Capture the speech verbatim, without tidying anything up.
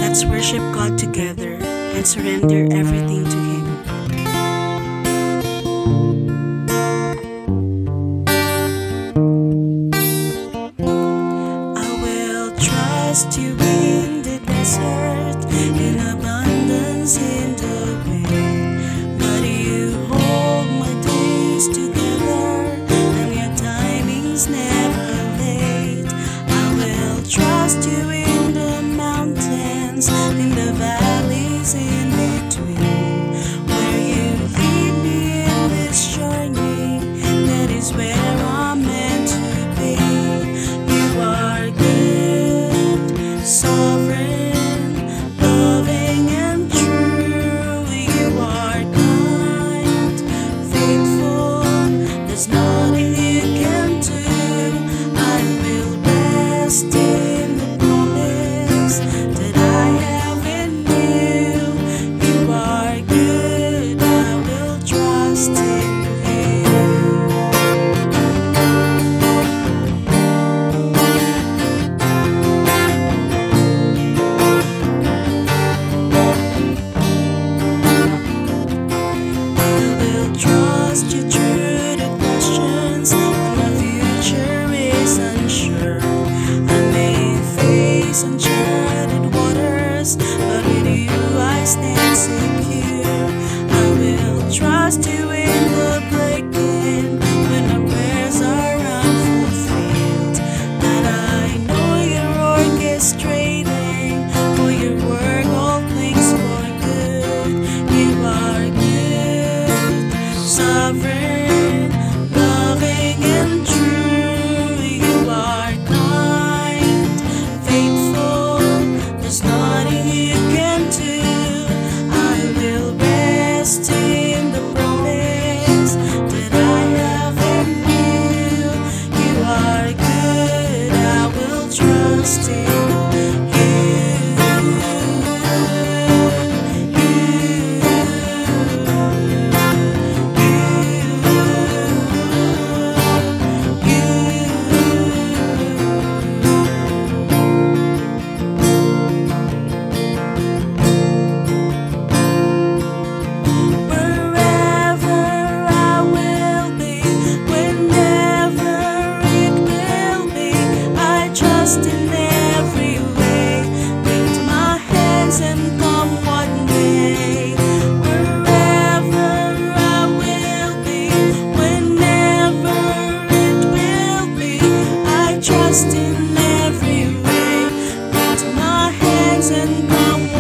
Let's worship God together and surrender everything to Him. I will trust You in the desert, in abundance in the wind. But You hold my days together, and Your timing's never late. I will trust You in the mountains, in the valleys in between. Where You lead me in this journey, that is where I'm meant to be. You are good, sovereign, loving and true. You are kind, faithful, there's nothing You can do. I will rest in the promise that I have in You. You are good, I will trust in You. I will trust You through the questions when my future is unsure. I may face uncharted waters, but with You I stand secure. I will trust You in the breaking, when my prayers are unfulfilled. That I know You're orchestrating for Your work, all things for good. You are good, sovereign, loving and true. You are kind, faithful, there's nothing You can do. I will rest in the promise that I have in You. You are good, I will trust in in every way. Lift my hands and come what may. Wherever I will be, whenever it will be, I trust in every way. Lift my hands and come